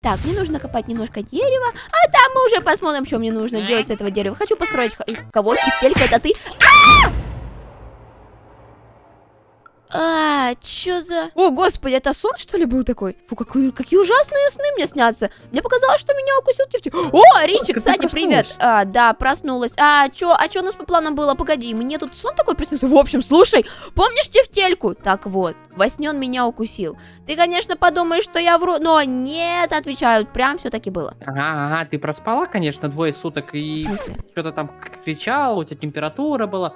Так, мне нужно копать немножко дерева, а там мы уже посмотрим, что мне нужно делать с этого дерева. Хочу построить кого? Тефтелька, это ты? Чё за... О, господи, это сон, что ли, был такой? Фу, какие ужасные сны мне снятся. Мне показалось, что меня укусил тефтель. О, Ричи, кстати, привет. Да, проснулась. Чё у нас по планам было? Погоди, мне тут сон такой приснился. В общем, слушай, помнишь тефтельку? Так вот, во сне он меня укусил. Ты, конечно, подумаешь, что я вру, но нет, отвечаю, прям все-таки было. Ага, ты проспала, конечно, 2 суток и что-то там кричала, у тебя температура была.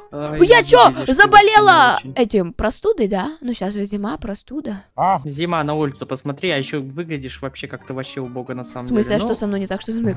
Я чё, заболела этим простудой, да? Ну, сейчас же зима, простуда. Зима, на улицу посмотри, а еще выглядишь вообще как-то вообще убого на самом деле. В смысле, а что со мной не так, что со мной?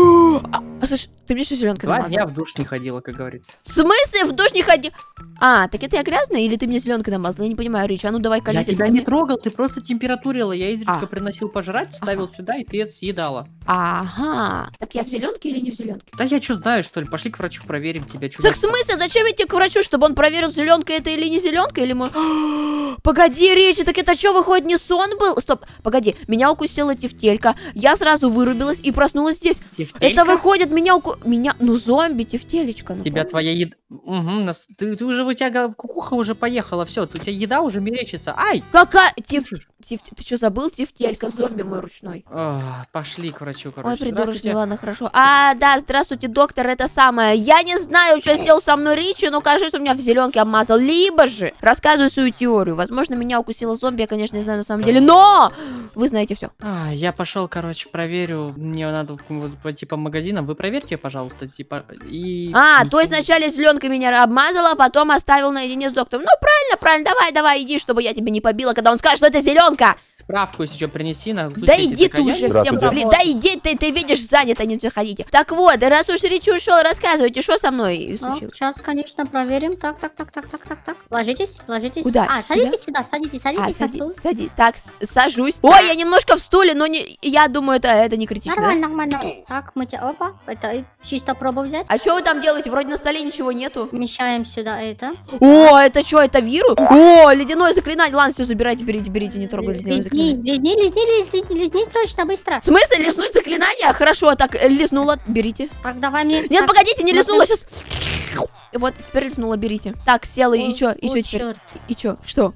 Слушай, ты мне что, зеленкой намазала? 2 дня в душ не ходила, как говорится. В смысле в душ не ходи? Так это я грязная или ты мне зеленкой намазала? Я не понимаю, Рич, а ну давай колись. Я тебя не трогал, ты просто температурила. Я изредка приносил пожрать, ставил сюда, и ты это съедала. Ага. Так я в зеленке или не в зеленке? Да я что знаю, что ли? Пошли к врачу, проверим тебя. Так в смысле, зачем идти к врачу, чтобы он проверил, зеленка это или не зеленка, или может... Погоди, Ричи, так это что, выходит, не сон был? Стоп, погоди, меня укусила тефтелька, я сразу вырубилась и проснулась здесь. Тефтелька? Это выходит, ну зомби, тефтелечка. Ну, тебя твоя еда... Угу, ты уже, у тебя кукуха уже поехала, все, у тебя еда уже мерещится. Ай! Какая? Ты что, забыл, тефтелька, зомби мой ручной? Пошли к врачу, короче. Ой, придурочный, ладно, хорошо. Да, здравствуйте, доктор, это самое. Я не знаю, что сделал со мной Ричи, но кажется, меня в зеленке обмазал. Либо же, рассказываю свою теорию. Возможно, меня укусила зомби, я, конечно, не знаю на самом деле, но вы знаете все. Я пошел, короче, проверю. Мне надо пойти по магазинам. Вы проверьте, пожалуйста, типа, и... То есть вначале зеленка меня обмазала, а потом оставил наедине с доктором. Ну, правильно, давай, иди, чтобы я тебя не побила, когда он скажет, что это зеленка. Справку, если что, принеси. Да иди ты уже всем, блин, да иди, ты видишь, занято, не заходите. Так вот, раз уж Ричи ушел, рассказывайте, что со мной случилось. Сейчас, конечно, проверим. Так. Ложитесь. Куда? Садитесь сюда, садитесь на стул. Садись. Так, сажусь. Ой, я немножко в стуле, но я думаю, это не критично. Нормально. Так, мы тебя... Опа, это чисто пробу взять. А что вы там делаете? Вроде на столе ничего нету. Вмещаем сюда это. О, это что, это вирус? О, ледяное заклинание. Ладно, все, забирайте, берите, не трогай ледяное заклинание. Лизни срочно, быстро. В смысле, лизнуть заклинание? Хорошо, так, лизнула, берите. Так, давай мне... Нет, погодите, не лизнула, сейчас... Вот, теперь лизнула, берите. Так, села, и что теперь? И что? Что?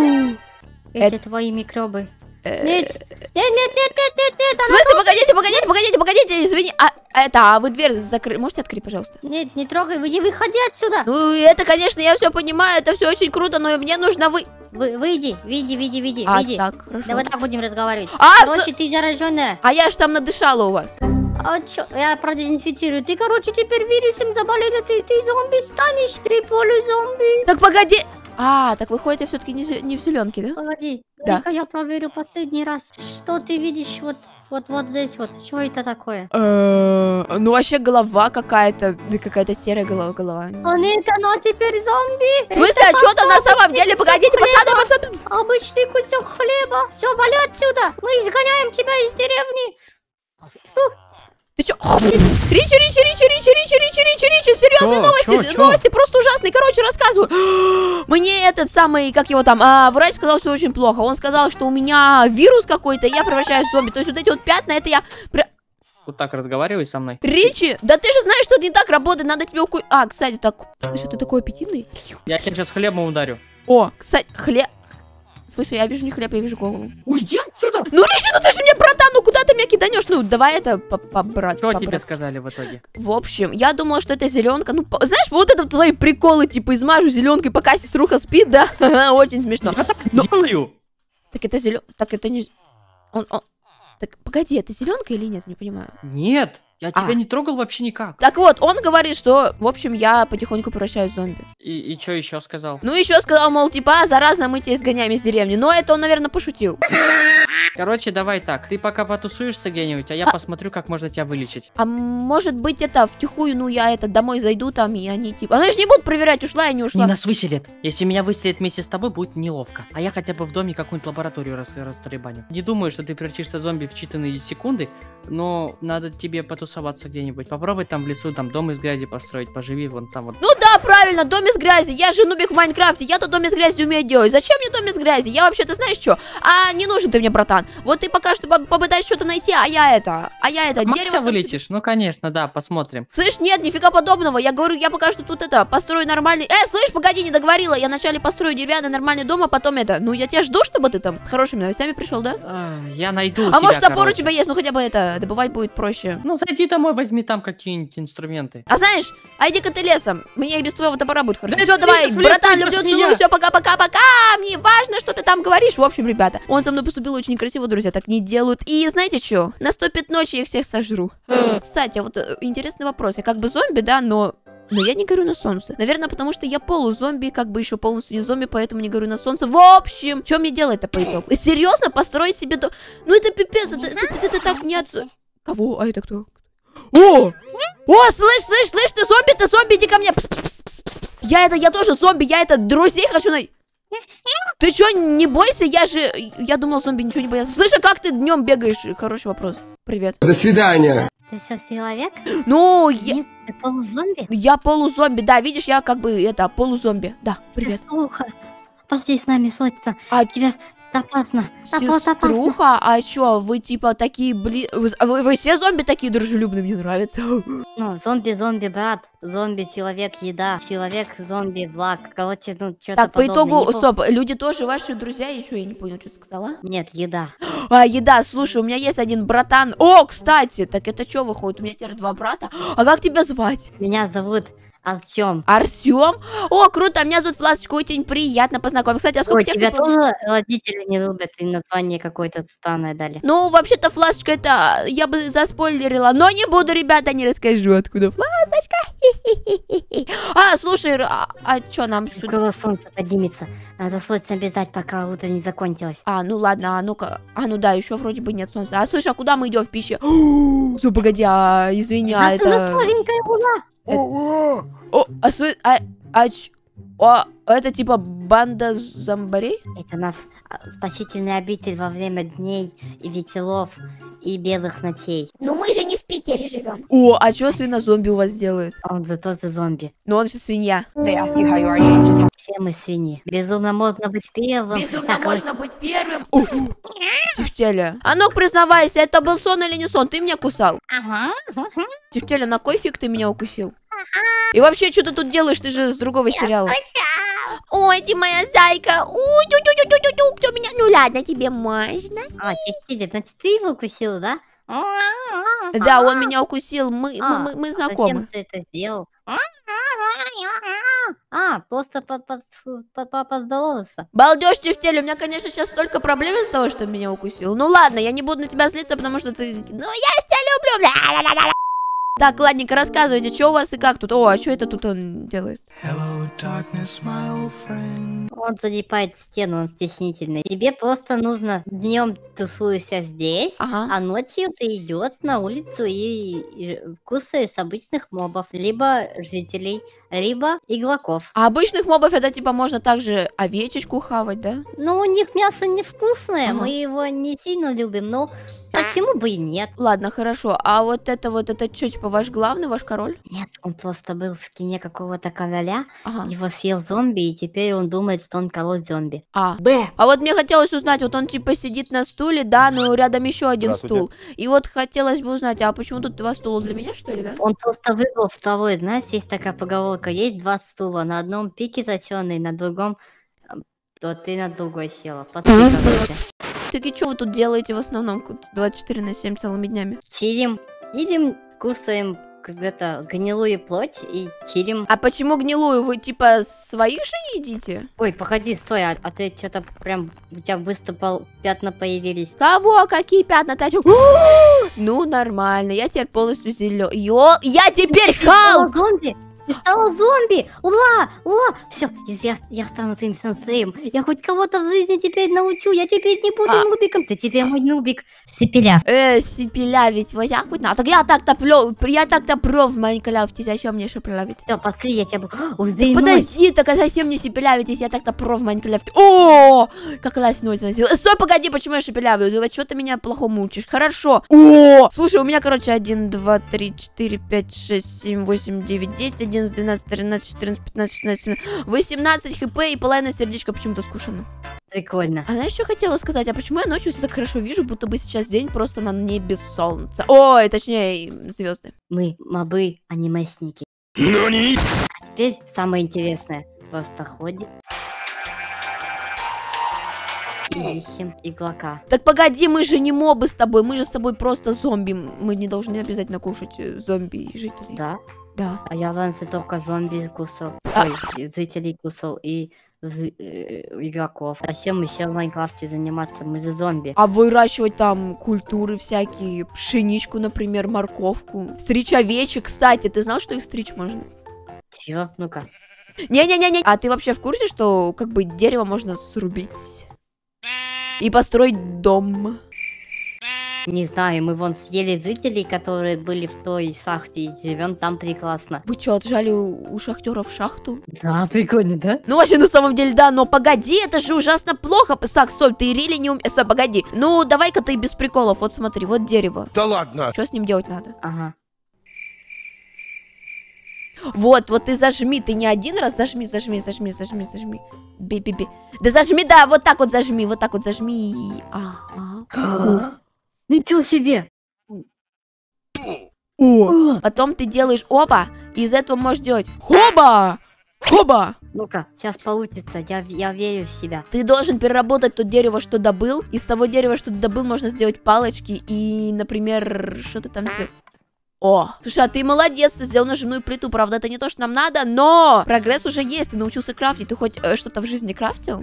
Это твои микробы. Нет. В смысле, погодите, извини. Вы дверь закрыли? Можете открыть, пожалуйста? Нет, не трогай, вы не выходи отсюда. Ну, это, конечно, я все понимаю, это все очень круто, но мне нужно Выйди. Так, хорошо. Давай так будем разговаривать. Короче, ты зараженная. А я ж там надышала у вас. Чё? Я продезинфицирую. Ты, короче, теперь вирусом заболела, ты зомби станешь, ты полузомби. Так, погоди. Так выходит, я все-таки не в зеленке, да? Погоди, да. Я проверю последний раз. Что ты видишь вот здесь вот? Что это такое? Ну, вообще голова какая-то серая голова. Нет, она теперь зомби. В смысле, а что там на самом деле? Погодите, пацаны. Обычный кусок хлеба. Все, вали отсюда. Мы изгоняем тебя из деревни. Ты чё? Ричи, серьезные новости просто ужасные. Короче, рассказываю. Мне этот самый, как его там, врач сказал, все очень плохо. Он сказал, что у меня вирус какой-то, и я превращаюсь в зомби. То есть вот эти вот пятна, это я... Вот так разговаривай со мной. Ричи, да ты же знаешь, что это не так работает, надо тебе кстати, так, что ты такой аппетитный? Я тебя сейчас хлебом ударю. Кстати, хлеб... Слушай, я вижу не хлеб, я вижу голову. Уйди отсюда! Ну, Ричи, ты же мне, братан, куда ты меня киданешь? Ну, давай это побрать. Что тебе сказали в итоге? В общем, я думала, что это зеленка. Ну, знаешь, вот это твои приколы, типа, измажу зеленкой, пока сеструха спит, да? Очень смешно. Я так делаю. Так это зеленка. Так это не... Так, погоди, это зеленка или нет? Не понимаю. Нет. Я тебя не трогал вообще никак. Так вот, он говорит, что, в общем, я потихоньку превращаюсь в зомби. И что еще сказал? Ну, еще сказал, мол, типа, заразно, мы тебя изгоняем из деревни. Но это он, наверное, пошутил. Короче, давай так, ты пока потусуешься где-нибудь, а я посмотрю, как можно тебя вылечить. А может быть, это втихую, ну, я домой зайду там, и они, типа... Они же не будут проверять, ушла я, не ушла. Не, нас выселят. Если меня выселят вместе с тобой, будет неловко. А я хотя бы в доме какую-нибудь лабораторию растребаню. Не думаю, что ты превратишься в зомби в считанные секунды, но надо тебе потусоваться где-нибудь. Попробуй там в лесу, там дом из грязи построить, поживи вон там вот. Ну да, правильно, дом из грязи. Я же нубик в Майнкрафте, я-то дом из грязи умею делать. Зачем мне дом из грязи? Я вообще-то знаешь что? Не нужен ты мне, братан. братан. Вот ты пока что попытайся что-то найти, а я это Макса дерево... вылетишь? Ну, конечно, да, посмотрим. Слышь, нет, нифига подобного. Я говорю, я пока что тут построю нормальный... слышь, погоди, не договорила. Я вначале построю деревянный нормальный дом, а потом это... Ну, я тебя жду, чтобы ты там с хорошими новостями пришел, да? Я найду А тебя, может, топор у короче. тебя есть? Ну, хотя бы это, добывать будет проще. Ну, зайди домой, возьми там какие-нибудь инструменты. А знаешь, а иди-ка ты лесом. Мне и без твоего топора будет хорошо. Да Все, это давай, лес в лес, братан, это люблю, ж не целую, я. все, пока-пока-пока. Мне важно, что ты там говоришь. В общем, ребята, он со мной поступил очень некрасиво, друзья, так не делают. И знаете что? Наступит ночь, я их всех сожру. Кстати, вот интересный вопрос. Я как бы зомби, да, но я не горю на солнце. Наверное, потому что я полузомби, как бы еще полностью не зомби, поэтому не горю на солнце. В общем, что мне делать-то по итогу? Серьезно, построить себе дом? Ну это пипец, это так не от... Кого? А это кто? О! О, слышь, ты зомби, иди ко мне. Я тоже зомби, друзей хочу найти. Ты чё, не бойся, я думал, зомби ничего не боятся. Слышь, а как ты днем бегаешь? Хороший вопрос. Привет. До свидания. Ты что, человек? Ну, Нет, ты полузомби? я полузомби, да, видишь, я как бы, полузомби. Да, привет. Слуха. Пошли с нами, сотца. А Тебя опасно. Опасно. сеструха, а чё, вы типа такие, вы все зомби такие дружелюбные, мне нравится. Ну, зомби, брат. Зомби, человек, еда. Человек, зомби, влак. Короче, ну, что-то Так, по подобное. итогу, Не стоп, люди тоже ваши друзья, и что, я не понял, что ты сказала? Нет, еда. А, еда, слушай, у меня есть один братан. О, кстати, так это что выходит? У меня теперь два брата. А как тебя звать? Меня зовут Артем. Артем? О, круто, меня зовут Фласочка, очень приятно познакомиться. Кстати, а сколько Ой, тебя тебе было? тоже родители не любят и название какое-то странное дали. Ну, вообще-то, Фласочка, это я бы заспойлерила, но не буду, ребята, не расскажу, откуда Фласочка. А, слушай, а что нам сюда? Скоро солнце поднимется. Надо срочно бежать, пока утро не закончилось. А, ну ладно, а ну-ка. А, ну да, еще вроде бы нет солнца. А слушай, а куда мы идем в пище? Стоп, погоди, извини, это... Маленькая луна. О, это типа банда зомбарей? Это нас спасительный обитель во время дней и ветелов и белых ночей. Ну мы же не в Питере живем. О, а что свинозомби у вас делает? Он же тоже зомби. Ну он же свинья. Все мы свиньи. Безумно можно быть первым. Безумно Так, можно быть первым. Тефтеля. А ну признавайся, это был сон или не сон? Ты меня кусал. Ага. Тефтеля, на кой фиг ты меня укусил? И вообще, что ты тут делаешь? Ты же с другого сериала. Ой, ты моя зайка. Ой, кто меня... Ну ладно, тебе можно. А, Тефтиля, значит, ты его укусил, да? Да, он меня укусил. Мы Зачем знакомы. ты это сделал? Просто поздороваться. Балдеж, Тефтеля, у меня, конечно, сейчас столько проблем из-за того, что меня укусил. Ну ладно, я не буду на тебя злиться, потому что ты... Ну, я тебя люблю. Так, ладненько, рассказывайте, что у вас и как тут? О, а что это тут он делает? Hello, darkness, my old friend. Он залипает в стену, он стеснительный. Тебе просто нужно днем тусуешься здесь, Ага. а ночью ты идешь на улицу и кусаешь обычных мобов, либо жителей, либо игроков. А обычных мобов это типа можно также овечечку хавать, да? Но у них мясо невкусное, Ага. мы его не сильно любим, но почему бы и нет? Ладно, хорошо. А вот это что, типа ваш главный, ваш король? Нет, он просто был в скине какого-то короля, Ага. его съел зомби, и теперь он думает, что он король зомби. А вот мне хотелось узнать, вот он типа сидит на стуле, да, но рядом еще один стул. И вот хотелось бы узнать, а почему тут два стула для меня, что ли, да? Он просто выбрал второй, знаешь, есть такая поговорка, есть два стула, на одном пике точеный, на другом, то ты на другой села. Посмотри, короче. Так и что вы тут делаете в основном 24/7 целыми днями? Чилим, кусаем как-то гнилую плоть и чилим. А почему гнилую? Вы типа своих же едите? Ой, погоди, стой, а ты что-то прям, у тебя быстро пятна появились. Кого? Какие пятна? Ты о чём? Ну, нормально, я теперь полностью зелё. Я теперь Халк! Зомби! Ты стала зомби! Ура! Ура! Все, я стану твоим сенсеем. Я хоть кого-то в жизни теперь научу. Я теперь не буду нубиком. Ты теперь мой нубик. Сипеля. Сипелявить, вот так вот надо. Я так-то про в Майнкрафте, зачем мне шепелявить? Все, пошли, я тебя буду... Подожди, так совсем не шепелявить, если я так-то про в Майнкрафте. О, как классно. Стой, погоди, почему я шепелявлю? Вот что ты меня плохому учишь. Хорошо. О, слушай, у меня, короче, 1, 2, 3, 4, 5, 6, 7, 8, 9, 10, 11, 12, 13, 14, 15, 16, 17, 18 хп и половина сердечка почему-то скушено. Прикольно. А знаешь, что хотела сказать? А почему я ночью все так хорошо вижу, будто бы сейчас день просто на небе солнце? Ой, точнее, звезды. Мы мобы анимесники. А теперь самое интересное. Просто ходим. И ищем игрока. Так погоди, мы же не мобы с тобой, мы же с тобой просто зомби. Мы не должны обязательно кушать зомби и жителей. Да? Да. А я раньше только зомби кусал. А- Ой, зрителей кусал и игроков. Зачем еще в Майнкрафте заниматься? Мы же зомби. А выращивать там культуры всякие, пшеничку, например, морковку. Стричь овечек, кстати, ты знал, что их стричь можно? Чего? Ну-ка. Не-не-не-не. А ты вообще в курсе, что как бы дерево можно срубить и построить дом? Не знаю, мы вон съели зрителей, которые были в той шахте, и живем там прекрасно. Вы что, отжали у шахтеров шахту? Да, прикольно, да? Ну, вообще, на самом деле, да, но погоди, это же ужасно плохо. Так, стой, ты рили не Стой, погоди. Ну, давай-ка ты без приколов. Вот смотри, вот дерево. Да ладно. Что с ним делать надо? Ага. Вот ты зажми, ты не один раз зажми. Би-би-би. Да зажми, да, вот так вот зажми. Ага. Ничего себе! О. Потом ты делаешь опа, и из этого можешь делать хоба! Хоба! Ну-ка, сейчас получится, я верю в себя. Ты должен переработать то дерево, что добыл. Из того дерева, что ты добыл, можно сделать палочки и, например, что ты там сделал? О, слушай, а ты молодец, ты сделал нажимную плиту. Правда, это не то, что нам надо, но прогресс уже есть. Ты научился крафтить. Ты хоть что-то в жизни крафтил?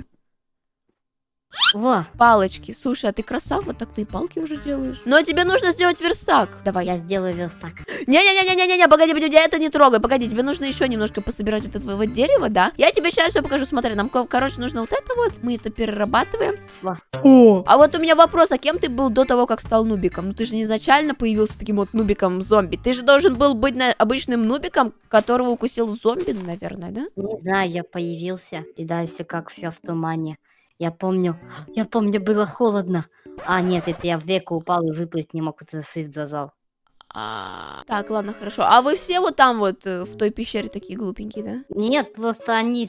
Во, Палочки. Слушай, а ты красав, вот так ты и палки уже делаешь. Но тебе нужно сделать верстак. Давай. я сделаю верстак. Не-не-не-не-не, погоди, это не трогай. Погоди, тебе нужно еще немножко пособирать вот это вот дерево, да? Я тебе сейчас все покажу. Смотри, нам, короче, нужно вот это вот. Мы это перерабатываем. Во. О! А вот у меня вопрос, а кем ты был до того, как стал нубиком? Ну ты же не изначально появился таким вот нубиком-зомби. Ты же должен был быть обычным нубиком, которого укусил зомби, наверное, да? Не знаю, я появился, и дальше как все в тумане. Я помню, было холодно. А, нет, это я в реку упал и выплыть не мог, это сыт зазал. Так, ладно, хорошо. А вы все вот там вот в той пещере такие глупенькие, да? Нет, просто они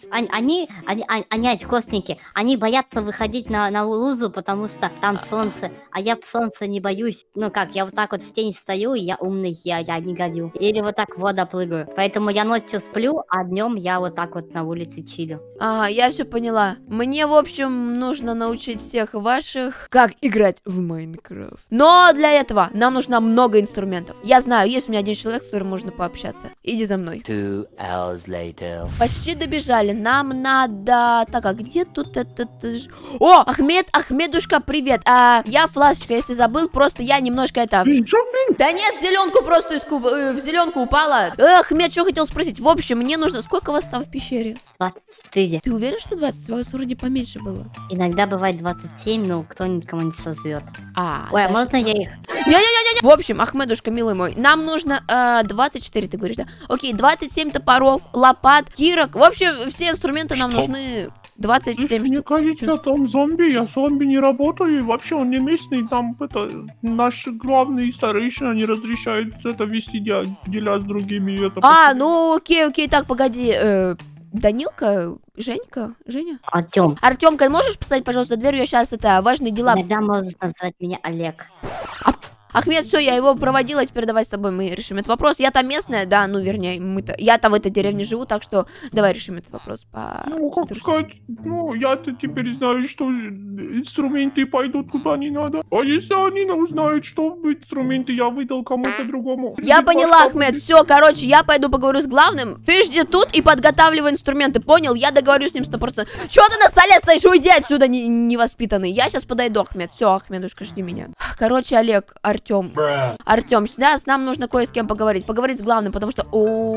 откосники, они боятся выходить на лузу, потому что там солнце, а я солнца не боюсь. Ну как, я вот так вот в тень стою, и я умный, я не горю. Или вот так в воду прыгаю. Поэтому я ночью сплю, а днем я вот так вот на улице чилю. Ага, я все поняла. Мне, в общем, нужно научить всех ваших, как играть в Майнкрафт. Но для этого нам нужно много инструментов. Я знаю, есть у меня один человек, с которым можно пообщаться. Иди за мной. 2 hours later. Почти добежали. Нам надо... Так, а где тут этот... О, Ахмедушка, привет. Я Фласочка, если забыл, просто я немножко это... Да нет, в зеленку просто в зеленку упала. Ахмед, что хотел спросить? В общем, мне нужно... Сколько вас там в пещере? 24. Ты уверен, что 20? У вас вроде поменьше было. Иногда бывает 27, но кто-нибудь кому-нибудь созрет. Ой, да. а можно я их? Не-не-не-не. В общем, Ахмедушка, милый мой, нам нужно 24, ты говоришь, да? Окей, 27 топоров, лопат, кирок. В общем, все инструменты нам нужны 27 Мне штук. кажется, там зомби, я с зомби не работаю, и вообще он не местный, там это, наш главный старейшина не разрешает это вести дела с другими. Это Ну окей, так, погоди. Данилка? Женька? Женя? Артем. Артемка, можешь поставить, пожалуйста, дверь? Я сейчас важные дела. Иногда можно назвать меня Олег. Ахмед, все, я его проводила, теперь давай с тобой мы решим этот вопрос. Я там местная, да, ну, вернее, я-то в этой деревне живу, так что давай решим этот вопрос Ну, как сказать, я-то теперь знаю, что инструменты пойдут куда не надо. А если они узнают, что инструменты я выдал кому-то другому? Я поняла, Ахмед, все, короче, я пойду поговорю с главным. Ты жди тут и подготавливай инструменты, понял? Я договорюсь с ним 100%. Че ты на столе стоишь? Уйди отсюда, невоспитанный. Я сейчас подойду, Ахмед. Все, Ахмедушка, жди меня. Короче, Олег, Артем, сейчас нам нужно кое с кем поговорить. Поговорить с главным, потому что...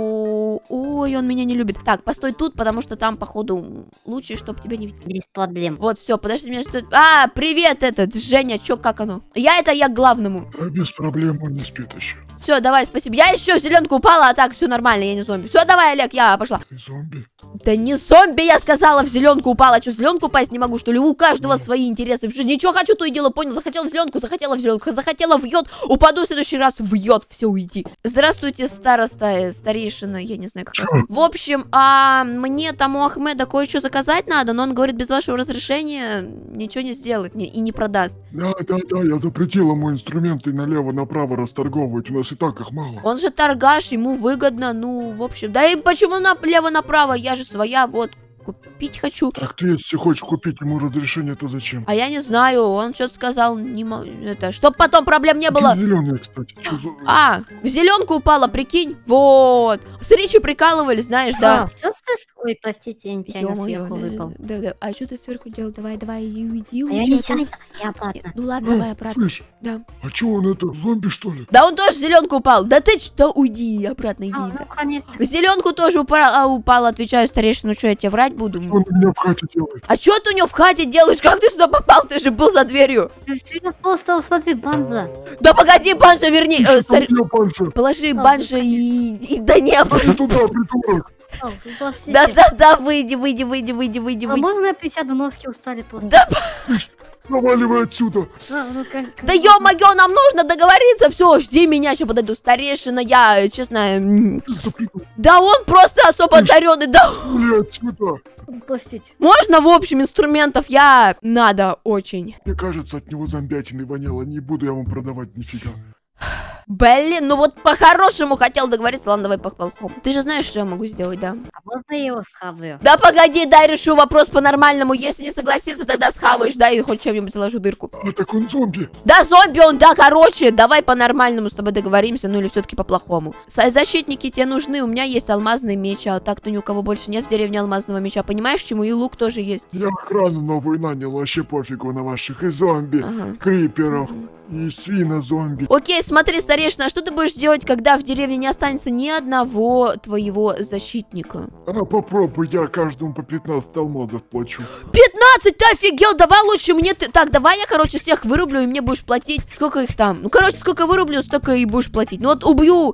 Ой, он меня не любит. Так, постой тут, потому что там, походу, лучше, чтобы тебя не видели. Без проблем. Вот, все, подожди, меня стоит... Привет, Женя, чё, как оно? Я к главному. Без проблем, он не спит еще. Все, давай, спасибо. Я еще в зеленку упала, а так все нормально, я не зомби. Все, давай, Олег, я пошла. Ты зомби? Да не зомби, я сказала, в зеленку упала. Что, в зеленку упасть не могу, что ли? У каждого свои интересы в жизни. Ничего хочу, то и дело, понял. Захотела в зеленку, захотела в йод. Упаду в следующий раз в йод. Все, уйди. Здравствуйте, староста, старейшина, я не знаю, как вас. В общем, мне там у Ахмеда кое-что заказать надо, но он говорит, без вашего разрешения ничего не сделает и не продаст. Да, я запретил ему инструменты налево-направо расторговывать, у нас и так их мало. Он же торгаш, ему выгодно, ну, в общем. Да и почему налево-направо? Я же своя, вот, купить хочу. Так ты, если хочешь купить ему разрешение, то зачем? А я не знаю, он что-то сказал, чтоб потом проблем не было. Зеленые, кстати, что за... В зеленку упала, прикинь? Вот. С Ричи прикалывались, знаешь, да. Ой, простите, я нечаянно сверху выпал. Да. А что ты сверху делал? Давай, иди. А я нечаянно, я обратно. Ну ладно, давай обратно. Слышь, Да. а чё он это, зомби что ли? Да он тоже в зеленку упал. Да ты что, уйди, обратно иди. Ну, конечно. В зеленку тоже упал, отвечаю старейшину, что я тебе врать буду? Что он у меня в хате делает? А что ты у него в хате делаешь? Как ты сюда попал? Ты же был за дверью. Ты просто смотри, банза. Да погоди, Банжа, верни. Ты что там, Банжа? Положи Банжа и да не. А ты туда, придурок! Да, выйди. А можно я присяду, носки устали просто? Да, Наваливай отсюда! да ё-моё, нам нужно договориться. Все, жди меня, сейчас подойду. Старейшина, я, честно. Да он просто особо одаренный, да. Ули отсюда! Простите. Можно, в общем, инструментов я надо очень. Мне кажется, от него зомбятины воняло, не буду я вам продавать нифига. Блин, ну вот по-хорошему хотел договориться, ладно, давай по-плохому. Ты же знаешь, что я могу сделать, да? А можно я его схаваю? Да погоди, дай решу вопрос по-нормальному. Если не согласится, тогда схаваешь, да, и хоть чем-нибудь заложу дырку. А так он зомби! Да, зомби он, да, короче, давай по-нормальному с тобой договоримся, ну или все-таки по-плохому. Защитники тебе нужны, у меня есть алмазный меч, а так-то ни у кого больше нет в деревне алмазного меча, понимаешь, чему? И лук тоже есть. Я охрану новую нанял, вообще пофигу на ваших и зомби, Ага. криперов, и свина-зомби. Окей, смотри, старейшина, а что ты будешь делать, когда в деревне не останется ни одного твоего защитника? А попробуй, я каждому по 15 алмазов плачу. 15, ты офигел, давай лучше мне ты... Так, давай я, короче, всех вырублю, и мне будешь платить. Сколько их там? Ну, короче, сколько вырублю, столько и будешь платить. Ну, вот убью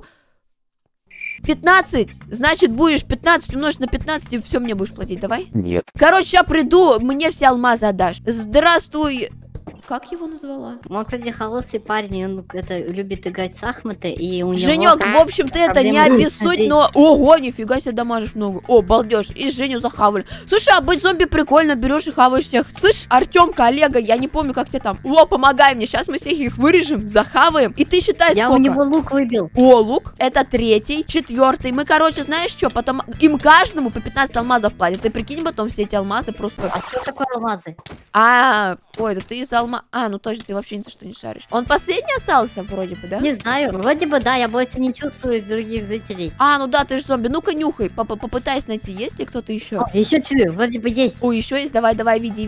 15, значит, будешь 15 умножить на 15, и все мне будешь платить, давай? Нет. Короче, я приду, мне все алмазы отдашь. Здравствуй. Как его назвала? Он, кстати, хороший парень, он это любит играть в шахматы, и у него... Женек, в общем, ты это не проблемы обессудь, есть. но... Ого, нифига себе дамажишь много. О, балдеж. И Женю захавали. Слушай, а быть зомби прикольно, берешь и хаваешь всех. Слышь, Артемка, Олега, я не помню, как тебе там. О, помогай мне, сейчас мы всех их вырежем, захаваем. И ты считай, Я сколько. у него лук выбил. О, лук, это 3-й, 4-й. Мы, короче, знаешь что, потом им каждому по 15 алмазов платят. Ты прикинь, потом все эти алмазы просто... А что такое алмазы? Ой, да ты из алма... ну точно, ты вообще ни за что не шаришь. Он последний остался вроде бы, да? Не знаю, вроде бы да, я больше не чувствую других жителей. Ну да, ты же зомби. Ну-ка, нюхай, попытайся найти, есть ли кто-то еще? Еще чую, вроде бы есть. О, еще есть, давай, види.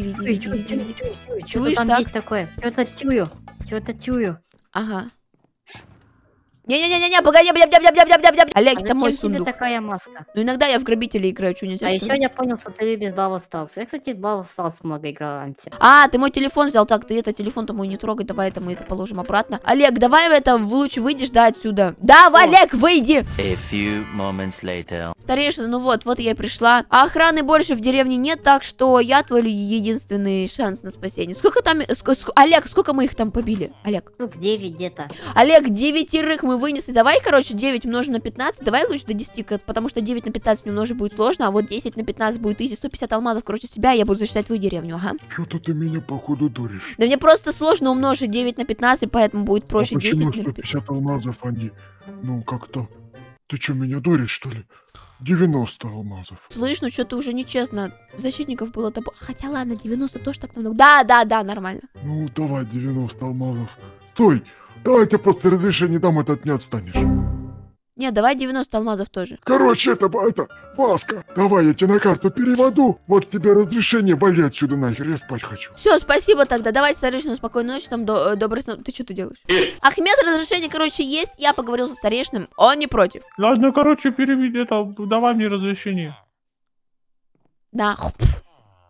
Чую, Чуешь, что-то там так? есть такое. Что-то чую. Ага. Не-не-не-не, погоди, бля. Олег, А это мой зачем тебе сундук. такая маска? Ну иногда я в грабителей играю, что нельзя? А что еще ли? я понял, что ты любишь Brawl Stars. Я, кстати, Brawl Stars много играла раньше. Ты мой телефон взял, так, ты это телефон-то мой не трогай, давай это мы это положим обратно. Олег, давай это лучше выйдешь, да, отсюда. Давай, Олег, выйди! A few moments later. Старейшина, ну вот я и пришла. А охраны больше в деревне нет, так что я твой единственный шанс на спасение. Сколько там... Олег, сколько мы их там побили? Олег. Штук 9 где-то. Олег, 9 мы вынесли. Давай, короче, 9 умножим на 15. Давай лучше до 10, потому что 9 на 15 мне умножить будет сложно, а вот 10 на 15 будет 1150 алмазов. Короче, с тебя я буду засчитать твою деревню, ага. Что-то ты меня, походу, дуришь. Да мне просто сложно умножить 9 на 15, поэтому будет проще А 10 почему на 15. 150 алмазов, а не... Ну, как-то... Ты что, меня дуришь, что ли? 90 алмазов. Слышь, ну что-то уже нечестно. Защитников было то... Хотя ладно, 90 тоже так намного. Да, нормально. Ну, давай 90 алмазов. Стой! Давай я тебе после разрешения дам, этот не отстанешь. Нет, давай 90 алмазов тоже. Короче, это Васка. Давай я тебе на карту переводу. Вот тебе разрешение, вали отсюда нахер, я спать хочу. Все, спасибо тогда. Давай, старейшина, спокойной ночи, там добрый сон. Ты что ты делаешь? Ахмед, разрешение, короче, есть. Я поговорил со старейшином. Он не против. Ладно, короче, переведи это, давай мне разрешение. Да.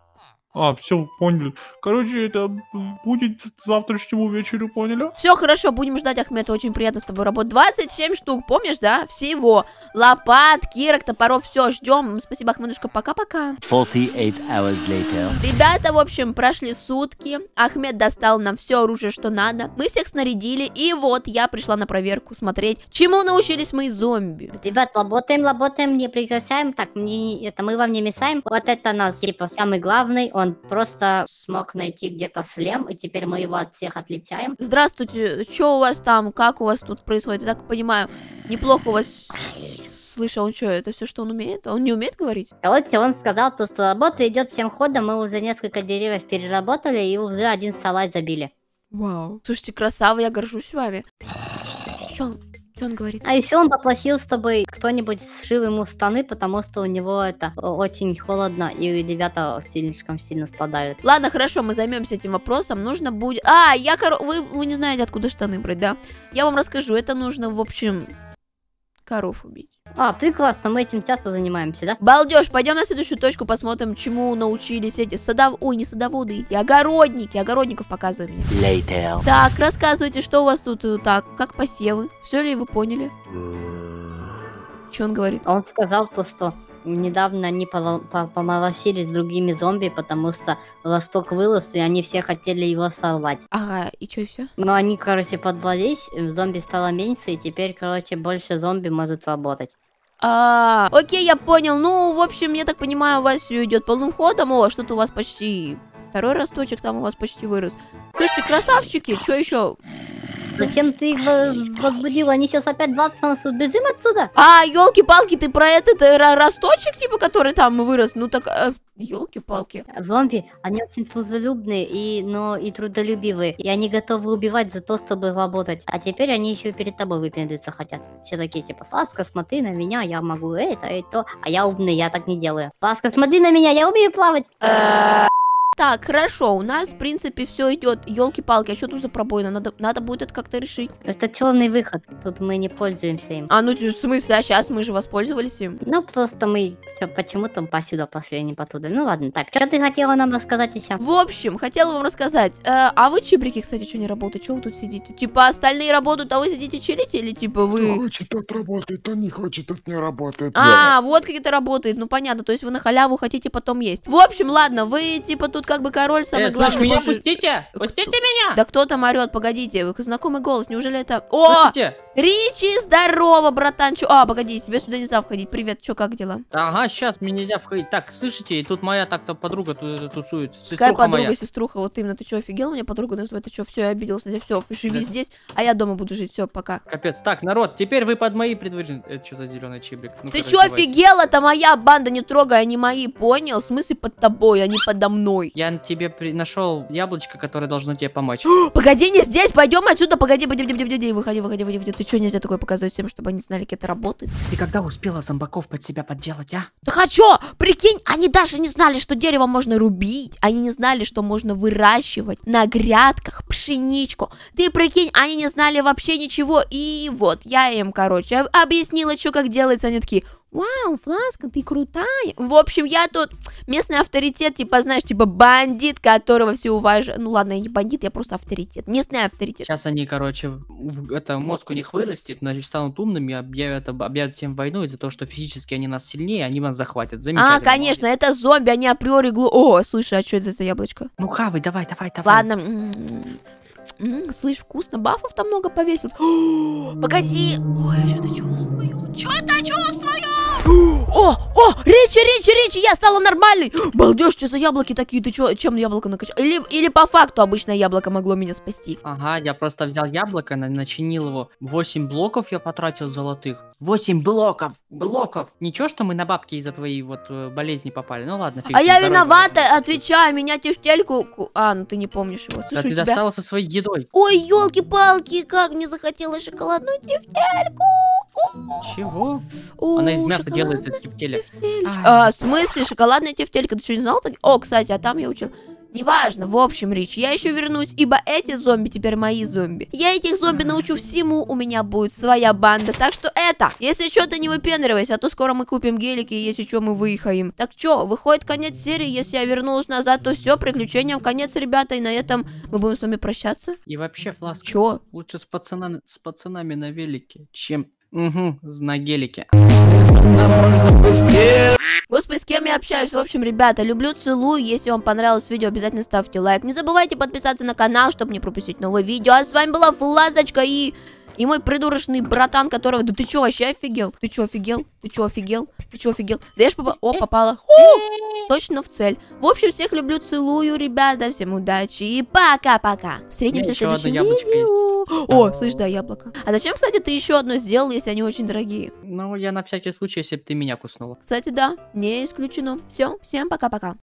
Все, понял. Короче, это будет к завтрашнему вечеру, поняли? Все хорошо, будем ждать, Ахмед, очень приятно с тобой работать. 27 штук, помнишь, да? Всего. Лопат, кирок, топоров, все, ждем. Спасибо, Ахмедушка, пока-пока. 48 hours later. Ребята, в общем, прошли сутки. Ахмед достал нам все оружие, что надо. Мы всех снарядили, и вот я пришла на проверку смотреть, чему научились мои зомби. Ребят, работаем, не прекращаем. Так, мы вам не мешаем. Вот это нас, типа, самый главный. Он просто смог найти где-то слем, и теперь мы его от всех отличаем. Здравствуйте, что у вас там, как у вас тут происходит? Я так понимаю, неплохо у вас... Слышал, он что, это все, что он умеет? Он не умеет говорить? Короче, он сказал, что работа идет всем ходом, мы уже несколько деревьев переработали и уже один салат забили. Вау. Слушайте, красава, я горжусь вами. Что он говорит? А еще он попросил, чтобы кто-нибудь сшил ему штаны, потому что у него это очень холодно, и ребята слишком сильно страдают. Ладно, хорошо, мы займемся этим вопросом. Нужно будет... Вы не знаете, откуда штаны брать, да? Я вам расскажу. Это нужно, в общем, коров убить. Прекрасно, мы этим часто занимаемся, да? Балдеж, пойдем на следующую точку, посмотрим, чему научились эти не садоводы, эти огородники. Огородников показывай мне. Later. Так, рассказывайте, что у вас тут так, как посевы. Все ли вы поняли? Что он говорит? Он сказал, что недавно они помолосились с другими зомби, потому что росток вырос, и они все хотели его сорвать. Ага, и что, и все? Но они, короче, подвались, зомби стало меньше, и теперь, короче, больше зомби может работать. Окей, я понял. Ну, в общем, я так понимаю, у вас все идет полным ходом. О, что-то у вас почти... Второй росточек там у вас почти вырос. Слушайте, красавчики, что еще? Зачем ты их возбудил? Они сейчас опять 20 нас убежим отсюда? Елки-палки, ты про этот росточек, типа, который там вырос? Ну так, елки-палки. Зомби, они очень трудолюбные, но и трудолюбивые. И они готовы убивать за то, чтобы работать. А теперь они еще и перед тобой выпендриться хотят. Все такие, типа, Фласка, смотри на меня, я могу это и то. А я умный, я так не делаю. Фласка, смотри на меня, я умею плавать. Так, хорошо, у нас, в принципе, все идет. Елки-палки, а что тут за пробоина? Надо будет это как-то решить. Это черный выход, тут мы не пользуемся им. Ну, в смысле, а сейчас мы же воспользовались им. Ну, просто мы почему-то посюда пошли, а не потуда. Ну, ладно, так, что ты хотела нам рассказать еще? В общем, хотела вам рассказать. А вы, чебрики, кстати, что не работаете? Что вы тут сидите? Типа, остальные работают, а вы сидите чилите? Или, типа, вы... Хочет, тот работает, а не хочет, тот не работает. Вот как это работает. Ну, понятно, то есть вы на халяву хотите потом есть. В общем, ладно, вы, типа, тут как бы король, самый главный. Слышь, меня пустите! Пустите меня! Да кто там орет? Погодите, вы знакомый голос, неужели это... О! Слышите? Ричи, здорово, братан. Погоди, тебе сюда нельзя входить. Привет, что, как дела? Ага, сейчас мне нельзя входить. Так, слышите, и тут моя так-то подруга тусуется. Какая подруга, сеструха? Вот именно, ты что, офигел? У меня подруга называет, ты что, все, я обиделся, все, живи здесь, а я дома буду жить, все, пока. Капец, так, народ, теперь вы под мои предварительные... Это что за зеленый чиблик? Ты что, офигел? Это моя банда, не трогай, они мои, понял? В смысле под тобой, а не подо мной. Я тебе нашел яблочко, которое должно тебе помочь. Погоди, не здесь, пойдем отсюда, погоди, выходи. Ты что, нельзя такое показывать всем, чтобы они знали, как это работает? Ты когда успела зомбаков под себя подделать, а? Так а чё? Прикинь, они даже не знали, что дерево можно рубить. Они не знали, что можно выращивать на грядках пшеничку. Ты прикинь, они не знали вообще ничего. И вот, я им, короче, объяснила, что как делается. Они такие... Вау, Фласка, ты крутая. В общем, я тут местный авторитет, типа, знаешь, типа бандит, которого все уважают. Ну ладно, я не бандит, я просто авторитет. Местный авторитет. Сейчас они, короче, мозг у них вырастет, значит, станут умными, объявят всем войну из-за того, что физически они нас сильнее, они нас захватят. Замечательно. Конечно, это зомби, они априори О, слушай, а что это за яблочко? Ну, хавай, давай. Ладно. Слышь, вкусно, бафов там много повесил. Погоди. Ой, я что-то чувствую. Ричи, я стала нормальной. Балдеж, что за яблоки такие? Ты чё, чем яблоко накачал? Или по факту обычное яблоко могло меня спасти? Ага, я просто взял яблоко, начинил его. 8 блоков я потратил золотых. 8 блоков! Ничего, что мы на бабки из-за твоей вот болезни попали. Ну ладно, фиг. А я виновата, отвечаю, меня тефтельку... Ну ты не помнишь его. Слушай, да ты достала со своей едой. Ой, елки-палки, как мне захотелось шоколадную тефтельку. Чего? О, она из мяса делает этот тефтелек. В смысле, шоколадная тефтелька? Ты что, не знал? О, кстати, а там я учил. Неважно, в общем, Рич, я еще вернусь, ибо эти зомби теперь мои зомби. Я этих зомби научу всему, у меня будет своя банда. Так что если что, ты не выпендривайся, а то скоро мы купим гелики, и если что, мы выехаем. Так что, выходит конец серии, если я вернулась назад, то все, приключениям конец, ребята, и на этом мы будем с вами прощаться. И вообще, Фласка, Чё? лучше с пацанами на велике, чем на гелике. Господи, с кем я общаюсь? В общем, ребята, люблю, целую. Если вам понравилось видео, обязательно ставьте лайк. Не забывайте подписаться на канал, чтобы не пропустить новые видео. А с вами была Флазочка и мой придурочный братан, которого... Да ты чё, вообще офигел? Ты чё, офигел? Ты чё, офигел? Ты чё, офигел? Да я ж попала... О, попала. Точно в цель. В общем, всех люблю, целую, ребята. Всем удачи и пока-пока. Встретимся в следующем видео. О, слышь, да, яблоко. А зачем, кстати, ты еще одно сделал, если они очень дорогие? Ну, я на всякий случай, если бы ты меня куснула. Кстати, да, не исключено. Все, всем пока-пока.